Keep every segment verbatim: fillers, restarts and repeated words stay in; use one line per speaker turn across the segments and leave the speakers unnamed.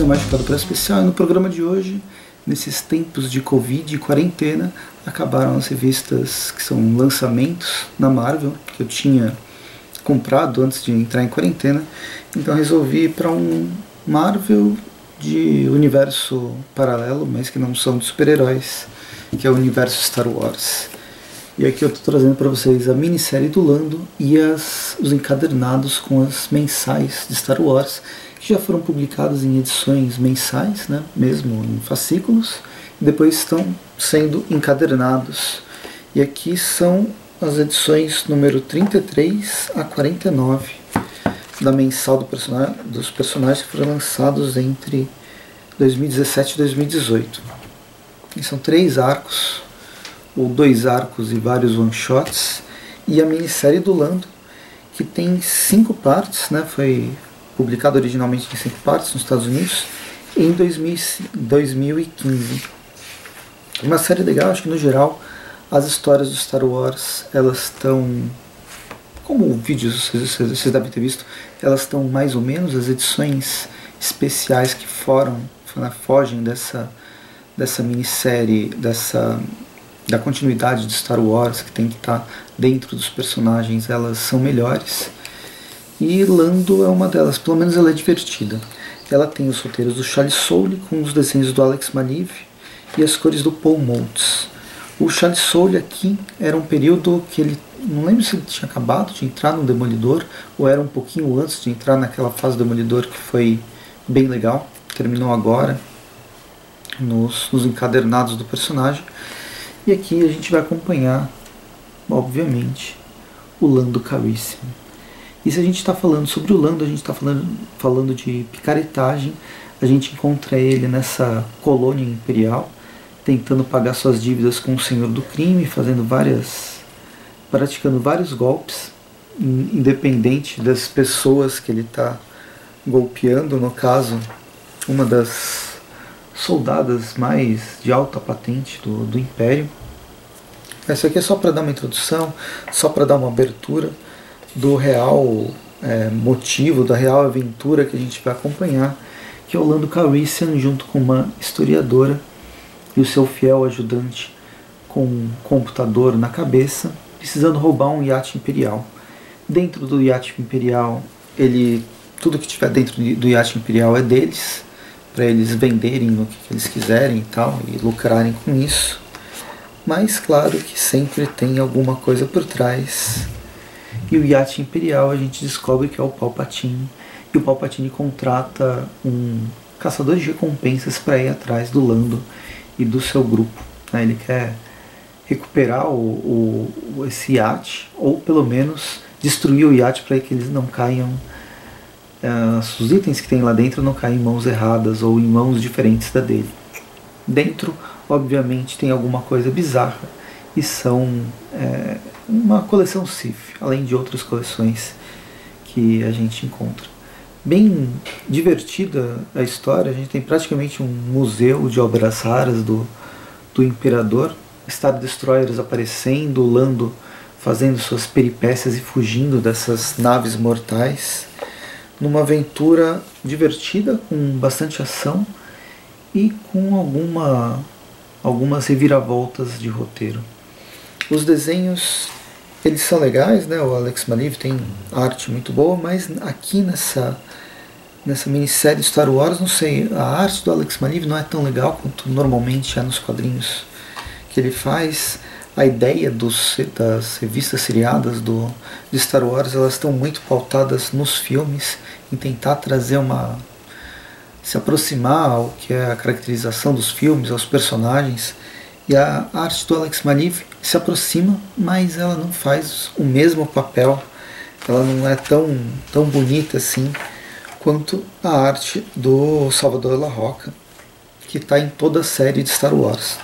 é mais chocado para especial, e no programa de hoje, nesses tempos de Covid e quarentena, acabaram as revistas que são lançamentos na Marvel, que eu tinha comprado antes de entrar em quarentena, então resolvi ir para um Marvel de universo paralelo, mas que não são de super-heróis, que é o universo Star Wars. E aqui eu estou trazendo para vocês a minissérie do Lando e as, os encadernados com as mensais de Star Wars, que já foram publicados em edições mensais, né, mesmo em fascículos, e depois estão sendo encadernados. E aqui são as edições número trinta e três a quarenta e nove da mensal do person dos personagens que foram lançados entre dois mil e dezessete e dois mil e dezoito. E são três arcos, ou dois arcos e vários one-shots, e a minissérie do Lando, que tem cinco partes, né, foi publicado originalmente em cinco partes nos Estados Unidos, em dois mil e quinze. Uma série legal, acho que no geral as histórias do Star Wars, elas estão, como vídeos vocês, vocês devem ter visto, elas estão mais ou menos, as edições especiais que foram, fogem dessa, dessa minissérie, dessa... da continuidade de Star Wars, que tem que estar dentro dos personagens, elas são melhores. E Lando é uma delas, pelo menos ela é divertida. Ela tem os roteiros do Charles Soule, com os desenhos do Alex Maleev e as cores do Paul Moultz. O Charles Soule aqui era um período que ele, não lembro se ele tinha acabado de entrar no Demolidor, ou era um pouquinho antes de entrar naquela fase do Demolidor que foi bem legal, terminou agora, nos, nos encadernados do personagem. E aqui a gente vai acompanhar, obviamente, o Lando Calrissian. E se a gente está falando sobre o Lando, a gente está falando, falando de picaretagem. A gente encontra ele nessa colônia imperial, tentando pagar suas dívidas com o Senhor do Crime, fazendo várias, praticando vários golpes, independente das pessoas que ele está golpeando. No caso, uma das soldadas mais de alta patente do, do Império. Isso aqui é só para dar uma introdução, só para dar uma abertura do real é, motivo, da real aventura que a gente vai acompanhar, que é o Lando Calrissian junto com uma historiadora e o seu fiel ajudante com um computador na cabeça, precisando roubar um iate imperial. Dentro do iate imperial, ele, tudo que tiver dentro do iate imperial é deles, para eles venderem o que eles quiserem e tal, e lucrarem com isso. Mas claro que sempre tem alguma coisa por trás. E o iate imperial a gente descobre que é o Palpatine, e o Palpatine contrata um caçador de recompensas para ir atrás do Lando e do seu grupo. Ele quer recuperar o, o, esse iate, ou pelo menos destruir o iate para que eles não caiam, Uh, os itens que tem lá dentro não caem em mãos erradas ou em mãos diferentes da dele. Dentro, obviamente, tem alguma coisa bizarra e são é, uma coleção Sith, além de outras coleções que a gente encontra. Bem divertida a história, a gente tem praticamente um museu de obras raras do, do Imperador, Star Destroyers aparecendo, o Lando fazendo suas peripécias e fugindo dessas naves mortais, numa aventura divertida, com bastante ação e com alguma, algumas reviravoltas de roteiro. Os desenhos, eles são legais, né? O Alex Maleev tem arte muito boa, mas aqui nessa, nessa minissérie Star Wars, não sei, a arte do Alex Maleev não é tão legal quanto normalmente é nos quadrinhos que ele faz. A ideia dos, das revistas seriadas do, de Star Wars, elas estão muito pautadas nos filmes, em tentar trazer uma... se aproximar ao que é a caracterização dos filmes, aos personagens. E a arte do Alex Maleev se aproxima, mas ela não faz o mesmo papel, ela não é tão, tão bonita assim quanto a arte do Salvador La Roca, que está em toda a série de Star Wars.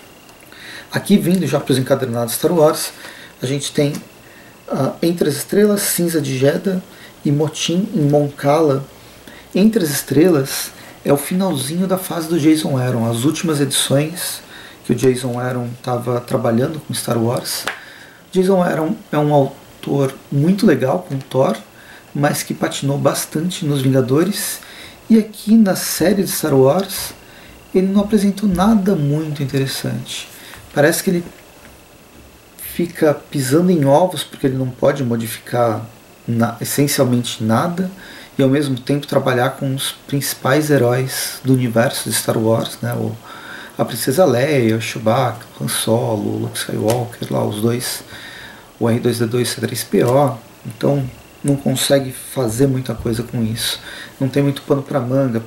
Aqui, vindo já para os encadernados Star Wars, a gente tem uh, Entre as Estrelas, Cinza de Jedha e Motim em Mon Cala. Entre as Estrelas é o finalzinho da fase do Jason Aaron, as últimas edições que o Jason Aaron estava trabalhando com Star Wars. Jason Aaron é um autor muito legal com Thor, mas que patinou bastante nos Vingadores E aqui na série de Star Wars, ele não apresentou nada muito interessante. Parece que ele fica pisando em ovos porque ele não pode modificar na, essencialmente nada, e ao mesmo tempo trabalhar com os principais heróis do universo de Star Wars, né? O, a Princesa Leia, o Chewbacca, o Han Solo, o Luke Skywalker, lá os dois, o R dois D dois e C três P O. Então não consegue fazer muita coisa com isso. Não tem muito pano para manga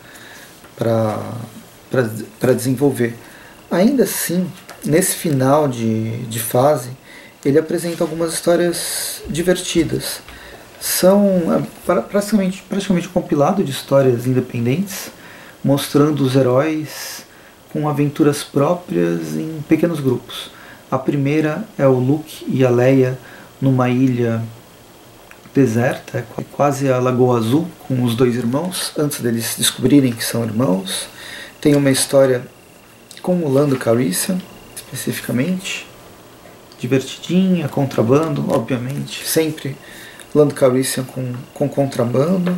para desenvolver. Ainda assim, nesse final de, de fase, ele apresenta algumas histórias divertidas. São praticamente, praticamente um compilado de histórias independentes, mostrando os heróis com aventuras próprias em pequenos grupos. A primeira é o Luke e a Leia numa ilha deserta, é quase a Lagoa Azul, com os dois irmãos, antes deles descobrirem que são irmãos. Tem uma história com o Lando Calrissian, especificamente, divertidinha, contrabando, obviamente, sempre Lando Calrissian com, com contrabando.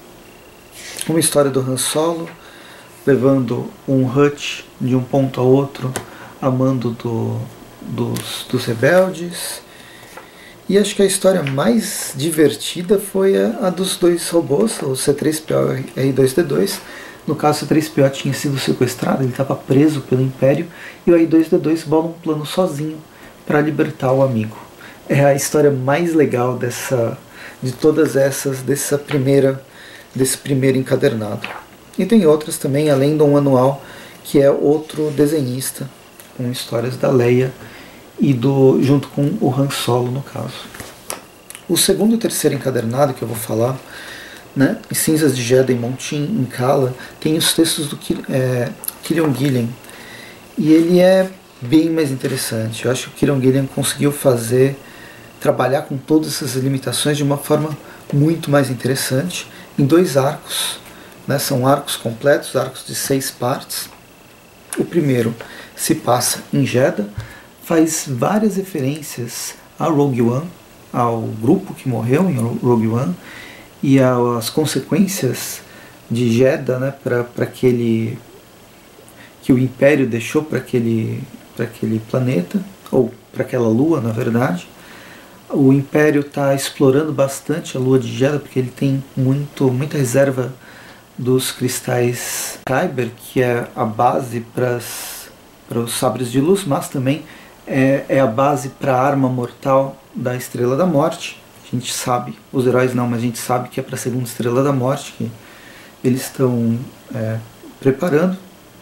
Uma história do Han Solo, levando um Hutch de um ponto a outro, a mando do, dos, dos rebeldes. E acho que a história mais divertida foi a, a dos dois robôs, o C três P O e R dois D dois. No caso, o C três P O tinha sido sequestrado, ele estava preso pelo Império, e o R dois D dois bola um plano sozinho para libertar o amigo. É a história mais legal dessa, de todas essas, dessa primeira, desse primeiro encadernado. E tem outras também, além do um anual, que é outro desenhista, com histórias da Leia e do, junto com o Han Solo, no caso. O segundo e terceiro encadernado que eu vou falar, né, em Cinzas de Jedha e Montin em Kala, tem os textos do é, Kieron Gillen, e ele é bem mais interessante. Eu acho que o Kieron Gillen conseguiu fazer, trabalhar com todas essas limitações de uma forma muito mais interessante, em dois arcos, né, são arcos completos, arcos de seis partes. O primeiro se passa em Jedha, faz várias referências a Rogue One, ao grupo que morreu em Rogue One, e as consequências de Jedha, né, para aquele que o Império deixou para aquele, para aquele planeta, ou para aquela lua, na verdade. O Império está explorando bastante a lua de Jedha, porque ele tem muito, muita reserva dos cristais Kyber, que é a base para os sabres de luz, mas também é, é a base para a arma mortal da Estrela da Morte. A gente sabe, os heróis não, mas a gente sabe que é para a segunda Estrela da Morte que eles estão é, preparando.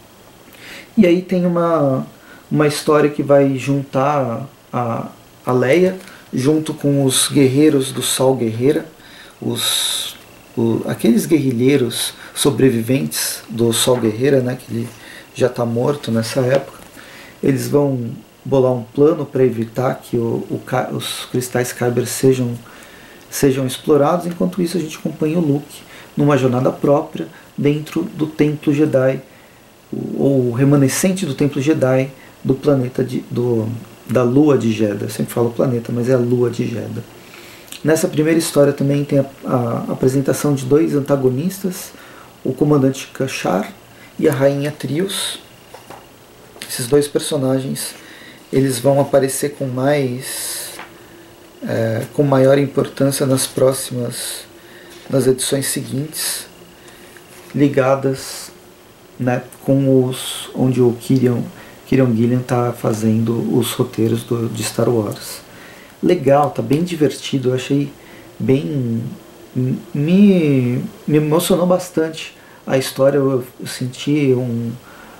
E aí tem uma, uma história que vai juntar a, a Leia junto com os guerreiros do Sol Guerreira, os, o, aqueles guerrilheiros sobreviventes do Sol Guerreira, né, que ele já está morto nessa época. Eles vão bolar um plano para evitar que o, o, os cristais Kyber sejam, sejam explorados. Enquanto isso, a gente acompanha o Luke numa jornada própria dentro do Templo Jedi, ou o remanescente do Templo Jedi do planeta de, do, da Lua de Jedha. Eu sempre falo planeta, mas é a Lua de Jedha. Nessa primeira história também tem a, a apresentação de dois antagonistas, o comandante Kashar e a rainha Trios. Esses dois personagens eles vão aparecer com mais é, com maior importância nas próximas, nas edições seguintes, ligadas, né, com os onde o Kieron, Kieron Gillen está fazendo os roteiros do, de Star Wars. Legal, tá bem divertido, eu achei bem, me, me emocionou bastante a história. Eu, eu senti um,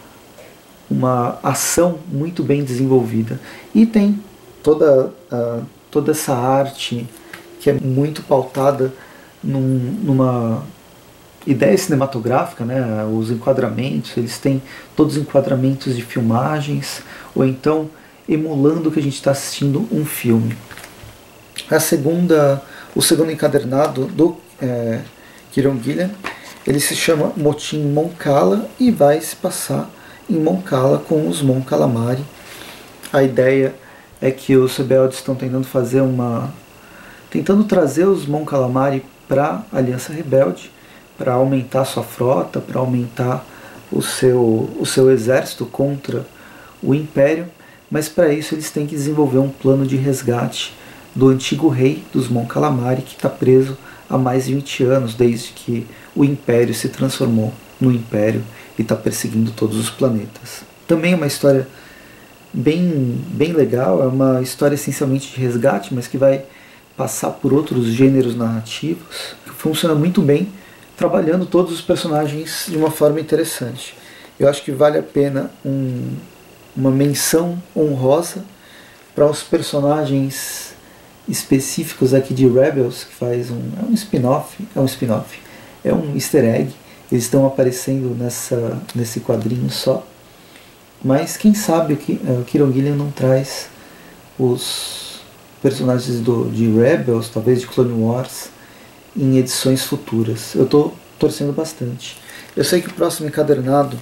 uma ação muito bem desenvolvida, e tem toda, uh, toda essa arte que é muito pautada num, numa ideia cinematográfica, né? Os enquadramentos, eles têm todos os enquadramentos de filmagens, ou então emulando que a gente está assistindo um filme. A segunda, o segundo encadernado do é, Kieron Gillen, ele se chama Motim Mon Cala e vai se passar em Mon Cala com os Mon Calamari. A ideia é que os rebeldes estão tentando fazer uma, tentando trazer os Mon Calamari para a Aliança Rebelde, para aumentar sua frota, para aumentar o seu, o seu exército contra o Império, mas para isso eles têm que desenvolver um plano de resgate do antigo rei dos Mon Calamari, que está preso há mais de vinte anos, desde que o Império se transformou no Império e está perseguindo todos os planetas. Também é uma história bem, bem legal, é uma história essencialmente de resgate, mas que vai passar por outros gêneros narrativos, que funciona muito bem, trabalhando todos os personagens de uma forma interessante. Eu acho que vale a pena um, uma menção honrosa para os personagens específicos aqui de Rebels, que faz um, é um spin-off, é um spin-off, é um easter egg, eles estão aparecendo nessa, nesse quadrinho só, mas quem sabe o Kieron Gillen não traz os personagens do, de Rebels, talvez de Clone Wars, em edições futuras. Eu estou torcendo bastante. Eu sei que o próximo encadernado,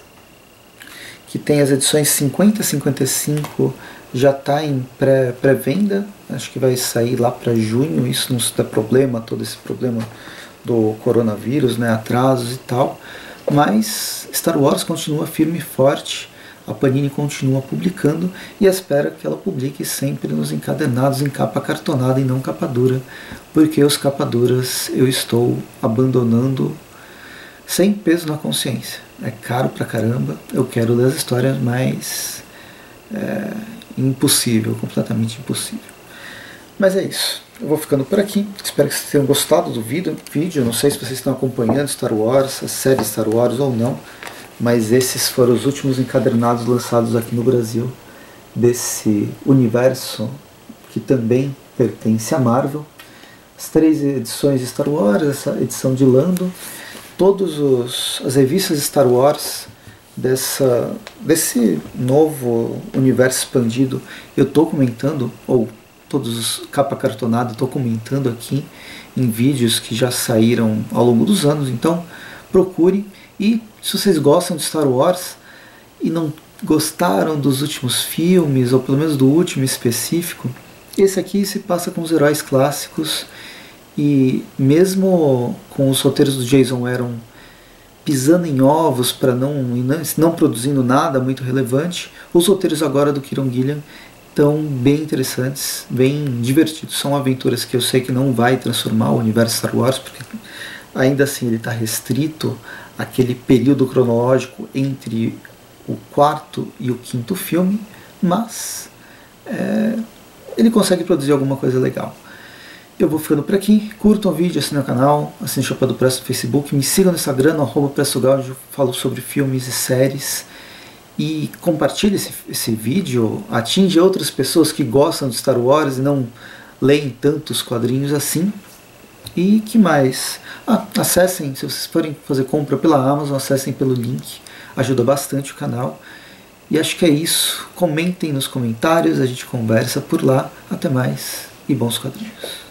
que tem as edições cinquenta e cinquenta e cinco, já está em pré, pré-venda, acho que vai sair lá para junho, isso não se dá problema, todo esse problema do coronavírus, né, atrasos e tal, mas Star Wars continua firme e forte, a Panini continua publicando e espera que ela publique sempre nos encadernados em capa cartonada e não capa dura, porque os capa duras eu estou abandonando sem peso na consciência. É caro pra caramba, eu quero ler as histórias, mas é impossível, completamente impossível. Mas é isso, eu vou ficando por aqui, espero que vocês tenham gostado do vídeo, vídeo. Não sei se vocês estão acompanhando Star Wars, a série Star Wars ou não, mas esses foram os últimos encadernados lançados aqui no Brasil, desse universo que também pertence à Marvel. As três edições de Star Wars, essa edição de Lando, todas as revistas Star Wars dessa, desse novo universo expandido, eu estou comentando, ou todos os capa cartonada, estou comentando aqui em vídeos que já saíram ao longo dos anos, então procure. E se vocês gostam de Star Wars e não gostaram dos últimos filmes, ou pelo menos do último específico, esse aqui se passa com os heróis clássicos, e mesmo com os roteiros do Jason Aaron pisando em ovos para não, não, não produzindo nada muito relevante, os roteiros agora do Kieron Gillen estão bem interessantes, bem divertidos. São aventuras que eu sei que não vai transformar o universo Star Wars, porque ainda assim ele está restrito àquele período cronológico entre o quarto e o quinto filme, mas é, ele consegue produzir alguma coisa legal. Eu vou ficando por aqui, curtam o vídeo, assinem o canal, assinem o Chapéu do Presto no Facebook, me sigam no Instagram, no arroba PressoGal, onde eu falo sobre filmes e séries, e compartilhe esse, esse vídeo, atinge outras pessoas que gostam de Star Wars e não leem tantos quadrinhos assim. E que mais? Ah, acessem, se vocês forem fazer compra pela Amazon, acessem pelo link, ajuda bastante o canal. E acho que é isso, comentem nos comentários, a gente conversa por lá. Até mais e bons quadrinhos.